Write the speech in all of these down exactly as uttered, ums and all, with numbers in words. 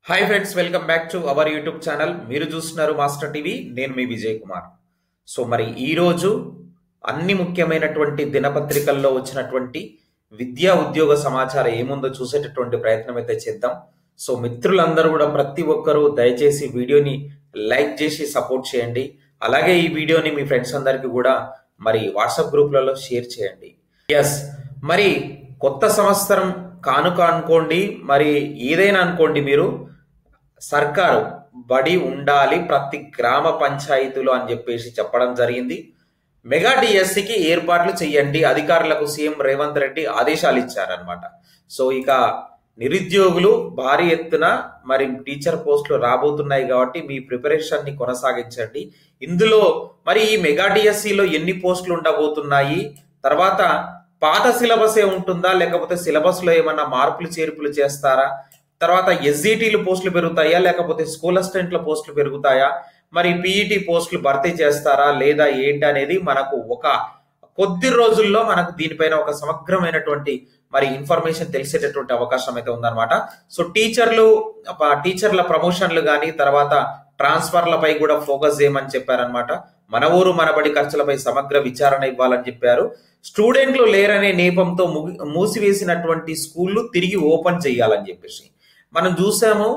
Hi friends, welcome back to our YouTube channel. మీరు చూస్తున్నారు master TV. నేను మీ Vijay Kumar. So మరి ఈరోజు అన్ని ముఖ్యమైనటువంటి దినపత్రికల్లో వచ్చినటువంటి విద్యా ఉద్యోగ సమాచారం ఏముందో చూసేటటువంటి ప్రయత్నం అయితే చేద్దాం. సో మిత్రులందరూ కూడా ప్రతి ఒక్కరూ దయచేసి వీడియోని లైక్ చేసి సపోర్ట్ చేయండి. అలాగే ఈ వీడియోని మీ ఫ్రెండ్స్ అందరికీ కూడా మరి వాట్సాప్ గ్రూప్లలో షేర్ చేయండి. ఎస్, మరి కొత్త సంవత్సరం కానుక అనుకోండి, మరి ఏదైనా అనుకోండి, మీరు సర్కారు బడి ఉండాలి ప్రతి గ్రామ పంచాయతీలో అని చెప్పేసి చెప్పడం జరిగింది. మెగా డిఎస్సికి ఏర్పాట్లు చేయండి అధికారులకు సీఎం రేవంత్ రెడ్డి ఆదేశాలు ఇచ్చారనమాట. సో ఇక నిరుద్యోగులు భారీ ఎత్తున మరి టీచర్ పోస్టులు రాబోతున్నాయి కాబట్టి మీ ప్రిపరేషన్ ని కొనసాగించండి. ఇందులో మరి ఈ మెగా డిఎస్సిలో ఎన్ని పోస్టులు ఉండబోతున్నాయి, తర్వాత పాత సిలబస్ ఏ ఉంటుందా లేకపోతే సిలబస్ లో ఏమన్నా మార్పులు చేర్పులు చేస్తారా, తర్వాత ఎస్జిటిలు పోస్టులు పెరుగుతాయా లేకపోతే స్కూల్ అసిస్టెంట్ల పోస్టులు పెరుగుతాయా, మరి పీఈటీ పోస్టులు భర్తీ చేస్తారా లేదా ఏంటి అనేది మనకు ఒక కొద్ది రోజుల్లో మనకు దీనిపైన ఒక సమగ్రమైనటువంటి మరి ఇన్ఫర్మేషన్ తెలిసేటటువంటి అవకాశం అయితే ఉందన్నమాట. సో టీచర్లు టీచర్ల ప్రమోషన్లు కానీ తర్వాత ట్రాన్స్ఫర్లపై కూడా ఫోకస్ చేయమని చెప్పారనమాట. మన ఊరు మనబడి ఖర్చులపై సమగ్ర విచారణ ఇవ్వాలని చెప్పారు. స్టూడెంట్లు లేరనే నేపంతో మూసివేసినటువంటి స్కూళ్లు తిరిగి ఓపెన్ చేయాలని చెప్పేసి మనం చూసాము.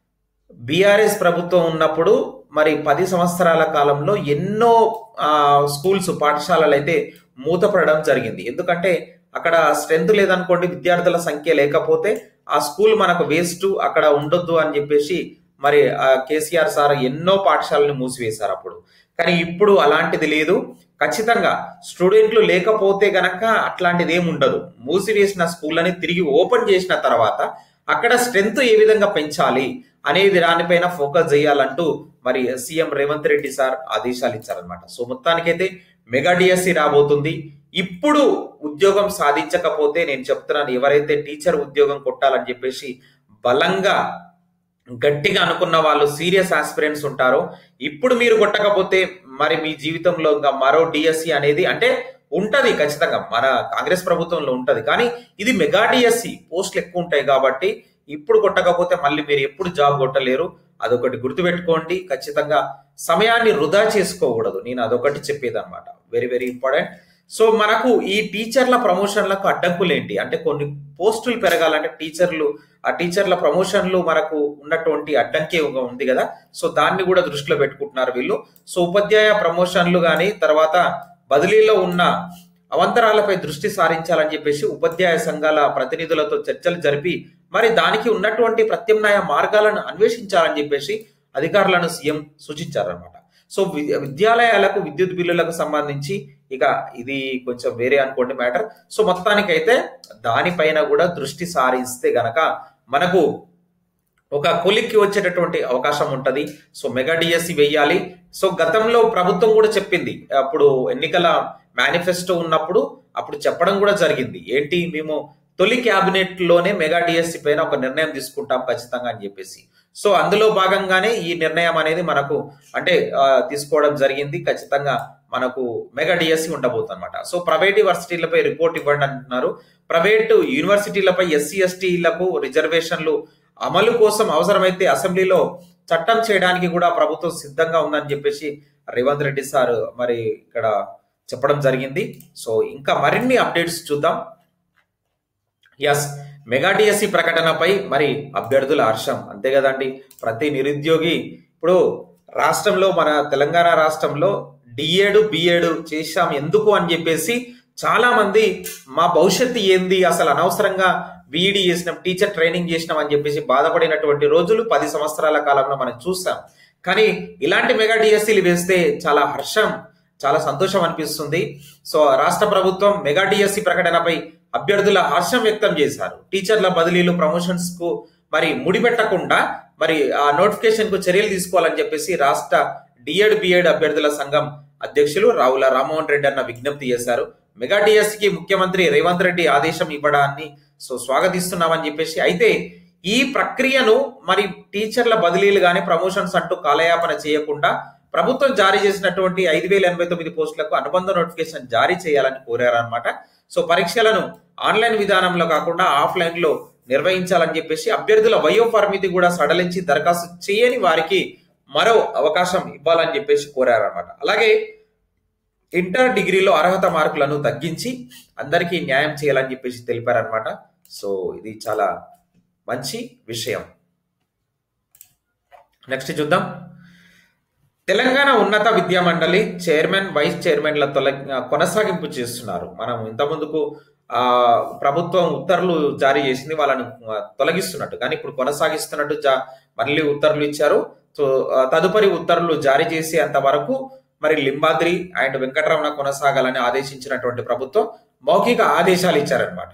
బీఆర్ఎస్ ప్రభుత్వం ఉన్నప్పుడు మరి పది సంవత్సరాల కాలంలో ఎన్నో స్కూల్స్ పాఠశాలలు అయితే మూతపడడం జరిగింది. ఎందుకంటే అక్కడ స్ట్రెంత్ లేదనుకోండి, విద్యార్థుల సంఖ్య లేకపోతే ఆ స్కూల్ మనకు వేస్ట్, అక్కడ ఉండొద్దు అని చెప్పేసి మరి కేసీఆర్ సార్ ఎన్నో పాఠశాలను మూసివేశారు అప్పుడు. కానీ ఇప్పుడు అలాంటిది లేదు. ఖచ్చితంగా స్టూడెంట్లు లేకపోతే గనక అట్లాంటిది ఏమి ఉండదు. మూసివేసిన స్కూళ్ళని తిరిగి ఓపెన్ చేసిన తర్వాత అక్కడ స్ట్రెంత్ ఏ విధంగా పెంచాలి అనేది దానిపైన ఫోకస్ చేయాలంటూ మరి సీఎం రేవంత్ రెడ్డి సార్ ఆదేశాలు ఇచ్చారనమాట. సో మొత్తానికైతే మెగా డిఎస్సి రాబోతుంది. ఇప్పుడు ఉద్యోగం సాధించకపోతే నేను చెప్తున్నాను, ఎవరైతే టీచర్ ఉద్యోగం కొట్టాలని చెప్పేసి బలంగా గట్టిగా అనుకున్న వాళ్ళు సీరియస్ ఆస్పిరెంట్స్ ఉంటారో, ఇప్పుడు మీరు కొట్టకపోతే మరి మీ జీవితంలో ఇంకా మరో డిఎస్సి అనేది అంటే ఉంటది, ఖచ్చితంగా మన కాంగ్రెస్ ప్రభుత్వంలో ఉంటది. కానీ ఇది మెగా డిఎస్సి, పోస్టులు ఎక్కువ ఉంటాయి కాబట్టి ఇప్పుడు కొట్టకపోతే మళ్ళీ మీరు ఎప్పుడు జాబ్ కొట్టలేరు. అదొకటి గుర్తుపెట్టుకోండి. ఖచ్చితంగా సమయాన్ని వృధా చేసుకోకూడదు. నేను అదొకటి చెప్పేది అనమాట, వెరీ వెరీ ఇంపార్టెంట్. సో మనకు ఈ టీచర్ల ప్రమోషన్లకు అడ్డంకులు ఏంటి అంటే, కొన్ని పోస్టులు పెరగాలంటే టీచర్లు ఆ టీచర్ల ప్రమోషన్లు మనకు ఉన్నటువంటి అడ్డంకే ఉంది కదా. సో దాన్ని కూడా దృష్టిలో పెట్టుకుంటున్నారు వీళ్ళు. సో ఉపాధ్యాయ ప్రమోషన్లు కానీ తర్వాత బదిలీలో ఉన్న అవంతరాలపై దృష్టి సారించాలని చెప్పేసి ఉపాధ్యాయ సంఘాల ప్రతినిధులతో చర్చలు జరిపి మరి దానికి ఉన్నటువంటి ప్రత్యామ్నాయ మార్గాలను అన్వేషించాలని చెప్పేసి అధికారులను సీఎం సూచించారనమాట. సో విద్యాలయాలకు విద్యుత్ బిల్లులకు సంబంధించి ఇక ఇది కొంచెం వేరే అనుకోండి మ్యాటర్. సో మొత్తానికైతే దానిపైన కూడా దృష్టి సారిస్తే గనక మనకు ఒక కొలిక్కి వచ్చేటటువంటి అవకాశం ఉంటది. సో మెగా డిఎస్సి వెయ్యాలి. సో గతంలో ప్రభుత్వం కూడా చెప్పింది, అప్పుడు ఎన్నికల మేనిఫెస్టో ఉన్నప్పుడు అప్పుడు చెప్పడం కూడా జరిగింది, ఏంటి మేము తొలి క్యాబినెట్ లోనే మెగా డిఎస్సి పైన ఒక నిర్ణయం తీసుకుంటాం ఖచ్చితంగా అని చెప్పేసి. సో అందులో భాగంగానే ఈ నిర్ణయం అనేది మనకు అంటే తీసుకోవడం జరిగింది. ఖచ్చితంగా మనకు మెగా డిఎస్సి ఉండబోతుంది అనమాట. సో ప్రైవేట్ యూనివర్సిటీలపై రిపోర్ట్ ఇవ్వండి అంటున్నారు. ప్రైవేటు యూనివర్సిటీలపై ఎస్సీ ఎస్టీలకు రిజర్వేషన్లు అమలు కోసం అవసరమైతే అసెంబ్లీలో చట్టం చేయడానికి కూడా ప్రభుత్వం సిద్ధంగా ఉందని చెప్పేసి రేవంత్ రెడ్డి సార్ మరి ఇక్కడ చెప్పడం జరిగింది. సో ఇంకా మరిన్ని అప్డేట్స్ చూద్దాం. ఎస్, మెగా డిఎస్సి ప్రకటనపై మరి అభ్యర్థుల హర్షం, అంతే కదండి. ప్రతి నిరుద్యోగి ఇప్పుడు రాష్ట్రంలో మన తెలంగాణ రాష్ట్రంలో డిఏడు బిఏడు చేశాం ఎందుకు అని చెప్పేసి చాలా మంది మా భవిష్యత్తు ఏంది అసలు అనవసరంగా బీఈడి చేసినాం టీచర్ ట్రైనింగ్ చేసినాం అని చెప్పేసి బాధపడినటువంటి రోజులు పది సంవత్సరాల కాలంలో మనం చూసాం. కానీ ఇలాంటి మెగా డిఎస్సీలు వేస్తే చాలా హర్షం, చాలా సంతోషం అనిపిస్తుంది. సో రాష్ట్ర ప్రభుత్వం మెగా డిఎస్సి ప్రకటనపై అభ్యర్థుల హర్షం వ్యక్తం చేశారు. టీచర్ల బదిలీలు ప్రమోషన్స్ కు మరి ముడిపెట్టకుండా మరి ఆ నోటిఫికేషన్ కు చర్యలు తీసుకోవాలని చెప్పేసి రాష్ట్ర డిఎడ్ బిఎడ్ అభ్యర్థుల సంఘం అధ్యక్షులు రావుల రామ్మోహన్ రెడ్డి అన్న విజ్ఞప్తి చేశారు. మెగా డిఎస్సికి ముఖ్యమంత్రి రేవంత్ రెడ్డి ఆదేశం ఇవ్వడాన్ని సో స్వాగతిస్తున్నామని చెప్పేసి, అయితే ఈ ప్రక్రియను మరి టీచర్ల బదిలీలు కానీ ప్రమోషన్స్ అంటూ కాలయాపన చేయకుండా ప్రభుత్వం జారీ చేసినటువంటి ఐదు వేల ఎనభై తొమ్మిది పోస్టులకు అనుబంధ నోటిఫికేషన్ జారీ చేయాలని కోరారనమాట. సో పరీక్షలను ఆన్లైన్ విధానంలో కాకుండా ఆఫ్లైన్ లో నిర్వహించాలని చెప్పేసి అభ్యర్థుల వయో పరిమితి కూడా సడలించి దరఖాస్తు చేయని వారికి మరో అవకాశం ఇవ్వాలని చెప్పేసి కోరారన్నమాట. అలాగే ఇంటర్ డిగ్రీలో అర్హత మార్కులను తగ్గించి అందరికీ న్యాయం చేయాలని చెప్పేసి తెలిపారనమాట. సో ఇది చాలా మంచి విషయం. నెక్స్ట్ చూద్దాం. తెలంగాణ ఉన్నత విద్యా మండలి చైర్మన్ వైస్ చైర్మన్ల తొల కొనసాగింపు చేస్తున్నారు. మనం ఇంత ముందుకు ఆ ప్రభుత్వం ఉత్తర్వులు జారీ చేసింది, వాళ్ళని తొలగిస్తున్నట్టు, కానీ ఇప్పుడు కొనసాగిస్తున్నట్టు జా మళ్ళీ ఉత్తర్వులు ఇచ్చారు. సో తదుపరి ఉత్తర్వులు జారీ చేసేంత వరకు మరి లింబాద్రి అండ్ వెంకటరమణ కొనసాగాలని ఆదేశించినటువంటి ప్రభుత్వం మౌఖిక ఆదేశాలు ఇచ్చారనమాట.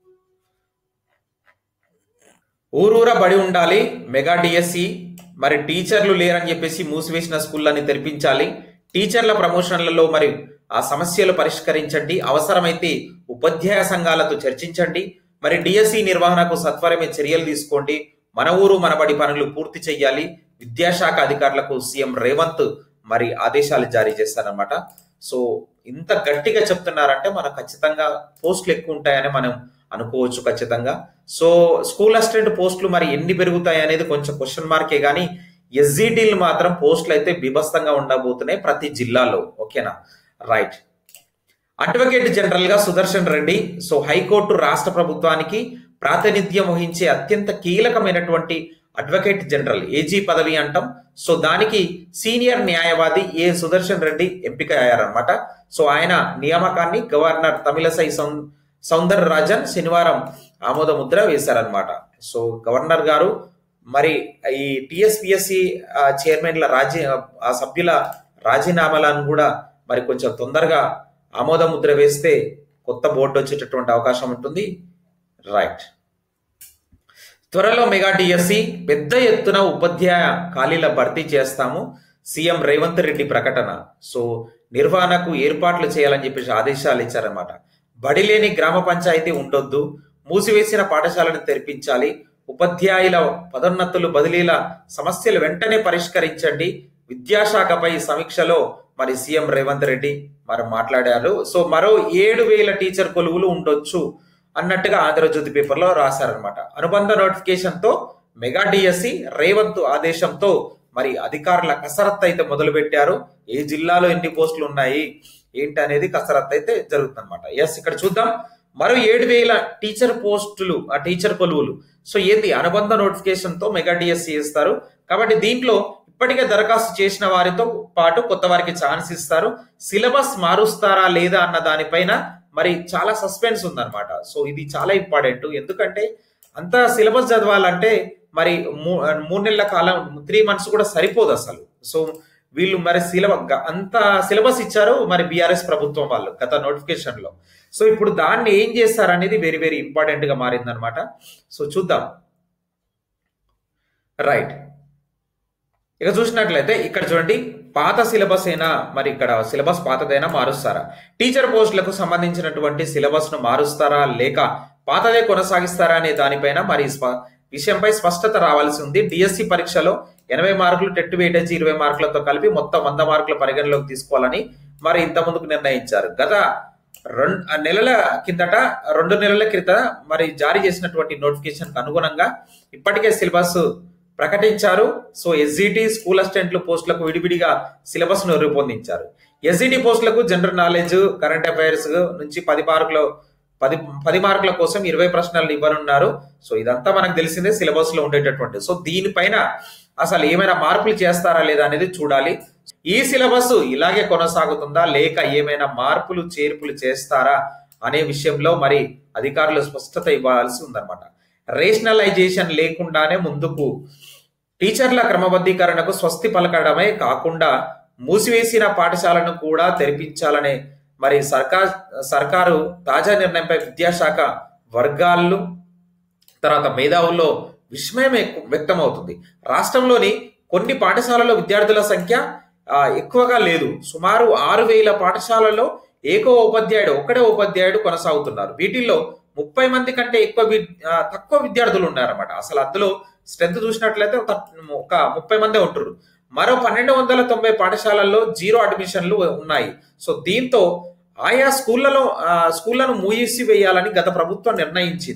ఊరూరా బడి ఉండాలి, మెగా డిఎస్సి, మరి టీచర్లు లేరని చెప్పేసి మూసివేసిన స్కూళ్ళని తెరిపించాలి, టీచర్ల ప్రమోషన్లలో మరి ఆ సమస్యలు పరిష్కరించండి, అవసరమైతే ఉపాధ్యాయ సంఘాలతో చర్చించండి, మరి డిఎస్సి నిర్వహణకు సత్వరమే చర్యలు తీసుకోండి, మన ఊరు మన బడి పనులు పూర్తి చేయాలి, విద్యాశాఖ అధికారులకు సీఎం రేవంత్ మరి ఆదేశాలు జారీ చేస్తారనమాట. సో ఇంత గట్టిగా చెప్తున్నారంటే మనకు ఖచ్చితంగా పోస్టులు ఎక్కువ ఉంటాయని మనం అనుకోవచ్చు ఖచ్చితంగా. సో స్కూల్ అసిస్టెంట్ పోస్టులు మరి ఎన్ని పెరుగుతాయి అనేది కొంచెం క్వశ్చన్ మార్కే, కానీ ఎస్జిటీలు మాత్రం పోస్టులు అయితే బీభత్సంగా ఉండబోతున్నాయి ప్రతి జిల్లాలో. ఓకేనా, రైట్. అడ్వకేట్ జనరల్ గా సుదర్శన్ రెడ్డి సో హైకోర్టు రాష్ట్ర ప్రభుత్వానికి ప్రాతినిధ్యం వహించే అత్యంత కీలకమైనటువంటి అడ్వకేట్ జనరల్, ఏజీ పదవి అంటాం. సో దానికి సీనియర్ న్యాయవాది ఏ సుదర్శన్ రెడ్డి ఎంపిక అయ్యారనమాట. సో ఆయన నియామకాన్ని గవర్నర్ తమిళసై సౌందర రాజన్ శనివారం ఆమోద ముద్ర వేశారనమాట. సో గవర్నర్ గారు మరి ఈ టిఎస్పిఎస్సి చైర్మన్ల రాజీ ఆ సభ్యుల రాజీనామాలను కూడా మరి కొంచెం తొందరగా ఆమోద ముద్ర వేస్తే కొత్త బోర్డు వచ్చేటటువంటి అవకాశం ఉంటుంది. రైట్. త్వరలో మెగా డిఎస్సి, పెద్ద ఎత్తున ఉపాధ్యాయ ఖాళీల భర్తీ చేస్తాము, సీఎం రేవంత్ రెడ్డి ప్రకటన. సో నిర్వహణకు ఏర్పాట్లు చేయాలని చెప్పేసి ఆదేశాలు ఇచ్చారనమాట. బడి లేని గ్రామ పంచాయతీ ఉండొద్దు, మూసివేసిన పాఠశాలను తెరిపించాలి, ఉపాధ్యాయుల పదోన్నతులు బదిలీల సమస్యలు వెంటనే పరిష్కరించండి, విద్యాశాఖపై సమీక్షలో మరి సీఎం రేవంత్ రెడ్డి మరి మాట్లాడారు. సో మరో ఏడు వేల టీచర్ కొలువులు ఉండొచ్చు అన్నట్టుగా ఆంధ్రజ్యోతి పేపర్లో రాశారనమాట. అనుబంధ నోటిఫికేషన్ తో మెగా డిఎస్సి రేవంత్ ఆదేశంతో మరి అధికారుల కసరత్తు అయితే మొదలు పెట్టారు. ఏ జిల్లాలో ఎన్ని పోస్టులు ఉన్నాయి ఏంటి అనేది కసరత్తు అయితే జరుగుతుంది అనమాట. ఎస్, ఇక్కడ చూద్దాం. మరో ఏడు వేల టీచర్ పోస్టులు, ఆ టీచర్ కొలువులు. సో ఏంది, అనుబంధ నోటిఫికేషన్ తో మెగా డిఎస్సి ఇస్తారు కాబట్టి దీంట్లో ఇప్పటికే దరఖాస్తు చేసిన వారితో పాటు కొత్త వారికి ఛాన్స్ ఇస్తారు. సిలబస్ మారుస్తారా లేదా అన్న దానిపైన మరి చాలా సస్పెన్స్ ఉందన్నమాట. సో ఇది చాలా ఇంపార్టెంట్, ఎందుకంటే అంత సిలబస్ చదవాలంటే మరి మూడు నెలల కాలం, త్రీ మంత్స్ కూడా సరిపోదు అసలు. సో వీళ్ళు మరి సిలబస్ అంత సిలబస్ ఇచ్చారు మరి బీఆర్ఎస్ ప్రభుత్వం వాళ్ళు గత నోటిఫికేషన్ లో. సో ఇప్పుడు దాన్ని ఏం చేస్తారనేది వెరీ వెరీ ఇంపార్టెంట్ గా మారిందనమాట. సో చూద్దాం. రైట్. ఇక చూసినట్లయితే ఇక్కడ చూడండి, పాత సిలబస్ అయినా మరి ఇక్కడ సిలబస్ పాతదైనా మారుస్తారా, టీచర్ పోస్టులకు సంబంధించినటువంటి సిలబస్ ను మారుస్తారా లేక పాతదే కొనసాగిస్తారా అనే దానిపైన మరి విషయంపై స్పష్టత రావాల్సి ఉంది. డిఎస్సి పరీక్షలో ఎనభై మార్కులు, టెట్ వెయిటేజ్ ఇరవై మార్కులతో కలిపి మొత్తం వంద మార్కుల పరిగణలోకి తీసుకోవాలని మరి ఇంత ముందుకు నిర్ణయించారు. గత రెండు నెలల కిందట రెండు నెలల క్రితం మరి జారీ చేసినటువంటి నోటిఫికేషన్ అనుగుణంగా ఇప్పటికే సిలబస్ ప్రకటించారు. సో ఎస్జిటి స్కూల్ అసిస్టెంట్లు పోస్టులకు విడివిడిగా సిలబస్ ను రూపొందించారు. ఎస్జిటి పోస్టులకు జనరల్ నాలెడ్జ్, కరెంట్ అఫైర్స్ నుంచి పది మార్కులు పది పది మార్కుల కోసం ఇరవై ప్రశ్నలు ఇవ్వనున్నారు. సో ఇదంతా మనకు తెలిసిందే సిలబస్ లో ఉండేటటువంటి. సో దీనిపైన అసలు ఏమైనా మార్పులు చేస్తారా లేదా అనేది చూడాలి. ఈ సిలబస్ ఇలాగే కొనసాగుతుందా లేక ఏమైనా మార్పులు చేర్పులు చేస్తారా అనే విషయంలో మరి అధికారులు స్పష్టత ఇవ్వాల్సి ఉందన్నమాట. రేషనలైజేషన్ లేకుండానే ముందుకు టీచర్ల క్రమబద్ధీకరణకు స్వస్తి పలకడమే కాకుండా మూసివేసిన పాఠశాలను కూడా తెరిపించాలనే మరి సర్కార్ సర్కారు తాజా నిర్ణయంపై విద్యాశాఖ వర్గాలు తర్వాత మేధావుల్లో విస్మయం వ్యక్తం అవుతుంది. రాష్ట్రంలోని కొన్ని పాఠశాలలో విద్యార్థుల సంఖ్య ఎక్కువగా లేదు. సుమారు ఆరు వేల పాఠశాలలో ఏకో ఉపాధ్యాయుడు ఒకడే ఉపాధ్యాయుడు కొనసాగుతున్నారు. వీటిల్లో ముప్పై మంది కంటే ఎక్కువ తక్కువ విద్యార్థులు ఉన్నారన్నమాట. అసలు అందులో స్ట్రెంత్ చూసినట్లయితే ఒక ముప్పై మందే ఉంటారు. మరో పన్నెండు వందల తొంభై పాఠశాలల్లో జీరో అడ్మిషన్లు ఉన్నాయి. సో దీంతో ఆయా స్కూళ్లలో స్కూళ్లను మూసి వేయాలని గత ప్రభుత్వం నిర్ణయించింది.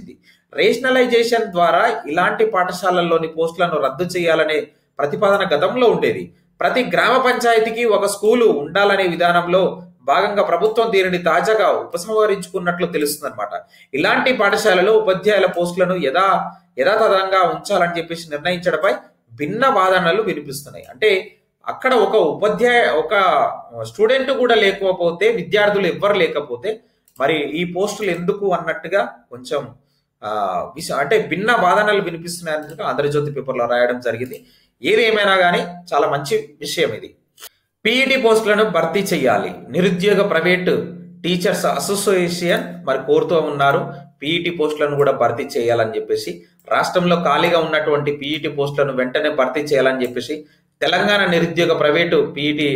రేషనలైజేషన్ ద్వారా ఇలాంటి పాఠశాలల్లోని పోస్టులను రద్దు చేయాలనే ప్రతిపాదన గతంలో ఉండేది. ప్రతి గ్రామ పంచాయతీకి ఒక స్కూలు ఉండాలనే విధానంలో భాగంగా ప్రభుత్వం దీనిని తాజాగా ఉపసంహరించుకున్నట్లు తెలుస్తుంది అనమాట. ఇలాంటి పాఠశాలలో ఉపాధ్యాయుల పోస్టులను యథా యథాతథంగా ఉంచాలని చెప్పేసి నిర్ణయించడంపై భిన్న వాదనలు వినిపిస్తున్నాయి. అంటే అక్కడ ఒక ఉపాధ్యాయ ఒక స్టూడెంట్ కూడా లేకపోతే, విద్యార్థులు ఎవ్వరు లేకపోతే మరి ఈ పోస్టులు ఎందుకు అన్నట్టుగా కొంచెం ఆ విష అంటే భిన్న వాదనలు వినిపిస్తున్నాయన్నట్టుగా ఆంధ్రజ్యోతి పేపర్లో రాయడం జరిగింది. ఏది ఏమైనా కానీ చాలా మంచి విషయం ఇది. పీఈటీ పోస్టులను భర్తీ చేయాలి, నిరుద్యోగ ప్రైవేటు టీచర్స్ అసోసియేషన్ మరి కోరుతూ ఉన్నారు. పీఈటీ పోస్టులను కూడా భర్తీ చేయాలని చెప్పేసి, రాష్ట్రంలో ఖాళీగా ఉన్నటువంటి పీఈటీ పోస్టులను వెంటనే భర్తీ చేయాలని చెప్పేసి తెలంగాణ నిరుద్యోగ ప్రైవేటు పీఈటీ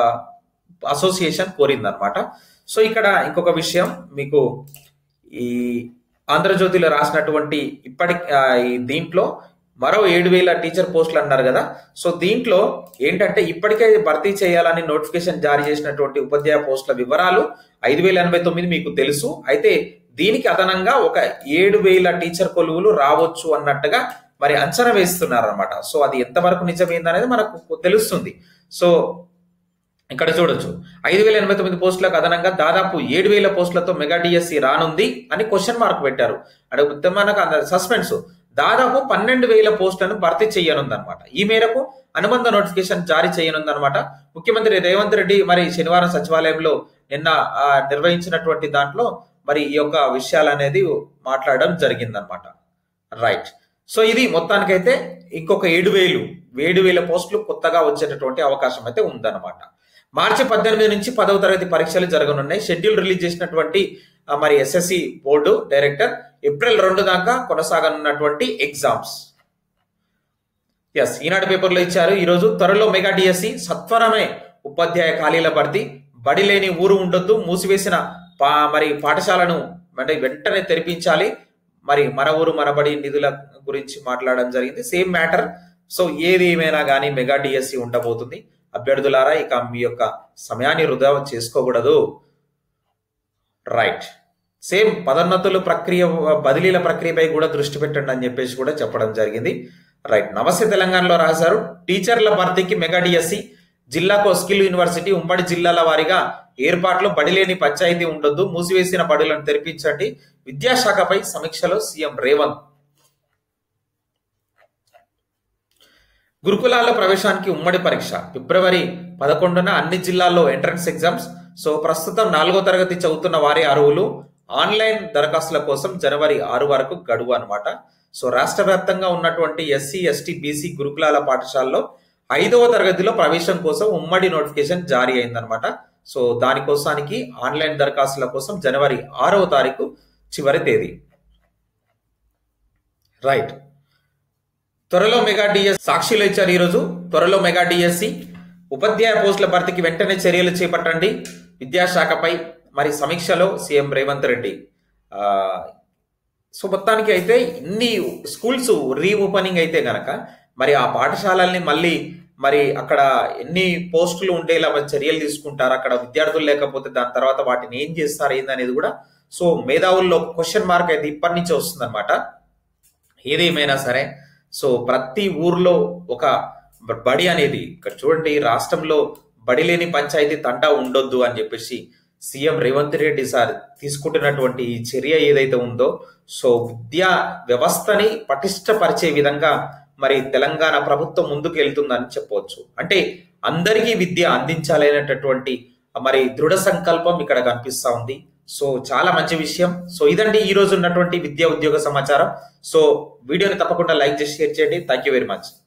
అసోసియేషన్ కోరిందనమాట. సో ఇక్కడ ఇంకొక విషయం మీకు ఈ ఆంధ్రజ్యోతిలో రాసినటువంటి ఇప్పటి ఈ దీంట్లో మరో ఏడు వేల టీచర్ పోస్టులు అన్నారు కదా. సో దీంట్లో ఏంటంటే ఇప్పటికే భర్తీ చేయాలని నోటిఫికేషన్ జారీ చేసినటువంటి ఉపాధ్యాయ పోస్టుల వివరాలు ఐదు వేల ఎనభై తొమ్మిది మీకు తెలుసు. అయితే దీనికి అదనంగా ఒక ఏడు వేల టీచర్ కొలువులు రావచ్చు అన్నట్టుగా మరి అంచనా వేస్తున్నారు అనమాట. సో అది ఎంతవరకు నిజమైందనేది మనకు తెలుస్తుంది. సో ఇక్కడ చూడొచ్చు, ఐదు వేల ఎనభై తొమ్మిది పోస్టులకు అదనంగా దాదాపు ఏడు వేల పోస్టులతో మెగా డిఎస్సి రానుంది అని క్వశ్చన్ మార్క్ పెట్టారు. అంటే మనకు సస్పెన్స్ దాదాపు పన్నెండు వేల పోస్టులను భర్తీ చేయనుందనమాట. ఈ మేరకు అనుబంధ నోటిఫికేషన్ జారీ చేయనుందనమాట. ముఖ్యమంత్రి రేవంత్ రెడ్డి మరి శనివారం సచివాలయంలో నిన్న నిర్వహించినటువంటి దాంట్లో మరి ఈ యొక్క విషయాలు అనేది మాట్లాడడం జరిగిందనమాట. రైట్. సో ఇది మొత్తానికైతే ఇంకొక ఏడు వేలు ఏడు వేల పోస్టులు కొత్తగా వచ్చేటటువంటి అవకాశం అయితే ఉందన్నమాట. మార్చి పద్దెనిమిది నుంచి పదవ తరగతి పరీక్షలు జరగనున్నాయి. షెడ్యూల్ రిలీజ్ చేసినటువంటి మరి ఎస్ఎస్సి బోర్డు డైరెక్టర్ ఏప్రిల్ రెండు దాకా కొనసాగనున్నటువంటి ఎగ్జామ్స్. ఎస్, ఈనాడు పేపర్లో ఇచ్చారు ఈరోజు. త్వరలో మెగా డిఎస్సి, సత్వరమే ఉపాధ్యాయ ఖాళీల భర్తీ, బడి లేని ఊరు ఉండొద్దు, మూసివేసిన పా మరి పాఠశాలను అంటే వెంటనే తెరిపించాలి, మరి మన ఊరు మన బడి నిధుల గురించి మాట్లాడడం జరిగింది. Same matter. సో ఏది ఏమైనా కానీ మెగా డిఎస్సి ఉండబోతుంది. అభ్యర్థులారా ఇక మీ యొక్క సమయాన్ని వృధా చేసుకోకూడదు. రైట్. సేమ్ పదోన్నతుల ప్రక్రియ, బదిలీల ప్రక్రియపై కూడా దృష్టి పెట్టండి అని చెప్పేసి కూడా చెప్పడం జరిగింది. రైట్. నమస్తే తెలంగాణలో రాశారు. టీచర్ల భర్తీకి మెగా డిఎస్సి, జిల్లాకు స్కిల్ యూనివర్సిటీ, ఉమ్మడి జిల్లాల వారీగా ఏర్పాట్లు, బడిలేని పంచాయతీ ఉండొద్దు, మూసివేసిన బడులను తెరిపించండి, విద్యాశాఖపై సమీక్షలో సీఎం రేవంత్. గురుకులాల ప్రవేశానికి ఉమ్మడి పరీక్ష ఫిబ్రవరి పదకొండున అన్ని జిల్లాల్లో ఎంట్రన్స్ ఎగ్జామ్స్. సో ప్రస్తుతం నాలుగో తరగతి చదువుతున్న వారి అర్హులు ఆన్లైన్ దరఖాస్తుల కోసం జనవరి ఆరు వరకు గడువు అనమాట. సో రాష్ట్ర వ్యాప్తంగా ఉన్నటువంటి ఎస్సీ ఎస్టీ బీసీ గురుకులాల పాఠశాలలో ఐదవ తరగతిలో ప్రవేశం కోసం ఉమ్మడి నోటిఫికేషన్ జారీ అయిందనమాట. సో దానికోసానికి ఆన్లైన్ దరఖాస్తుల కోసం జనవరి ఆరవ తారీఖు చివరి తేదీ. రైట్. త్వరలో మెగా డిఎస్సి, సాక్షిలో ఇచ్చారు ఈరోజు. త్వరలో మెగా డిఎస్సి, ఉపాధ్యాయ పోస్టుల భర్తీకి వెంటనే చర్యలు చేపట్టండి, విద్యాశాఖపై మరి సమీక్షలో సీఎం రేవంత్ రెడ్డి. ఆ సో మొత్తానికి అయితే ఇన్ని స్కూల్స్ రీఓపెనింగ్ అయితే గనక మరి ఆ పాఠశాలల్ని మళ్ళీ మరి అక్కడ ఎన్ని పోస్టులు ఉండేలా చర్యలు తీసుకుంటారు, అక్కడ విద్యార్థులు లేకపోతే దాని తర్వాత వాటిని ఏం చేస్తారు ఏందనేది కూడా సో మేధావుల్లో క్వశ్చన్ మార్క్ అయితే ఇప్పటి నుంచే వస్తుంది అనమాట. ఏదేమైనా సరే సో ప్రతి ఊర్లో ఒక బడి అనేది, ఇక్కడ చూడండి రాష్ట్రంలో బడి లేని పంచాయతీ తండా ఉండొద్దు అని చెప్పేసి సీఎం రేవంత్ రెడ్డి సార్ తీసుకుంటున్నటువంటి ఈ చర్య ఏదైతే ఉందో సో విద్యా వ్యవస్థని పటిష్టపరిచే విధంగా మరి తెలంగాణ ప్రభుత్వం ముందుకు వెళ్తుందని చెప్పవచ్చు. అంటే అందరికీ విద్య అందించాలనేటటువంటి మరి దృఢ సంకల్పం ఇక్కడ కనిపిస్తా ఉంది. సో చాలా మంచి విషయం. సో ఇదండి ఈ రోజు ఉన్నటువంటి విద్యా ఉద్యోగ సమాచారం. సో వీడియోని తప్పకుండా లైక్ చేసి షేర్ చేయండి. Thank you very much.